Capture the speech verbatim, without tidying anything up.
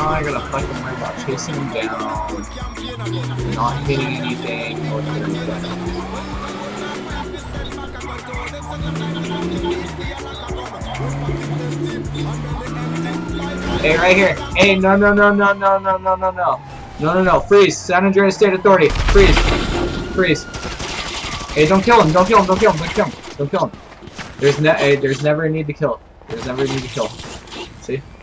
now I gotta fucking worry about chasing him down, not hitting anything, or doing that. Hey, right here. Hey, no, no, no, no, no, no, no, no, no. No, no, no. Freeze. San Andreas State Authority. Freeze. Freeze. Hey, don't kill him. Don't kill him. Don't kill him. Don't kill him. Don't kill him. There's, ne hey, there's never a need to kill. There's never a need to kill. See?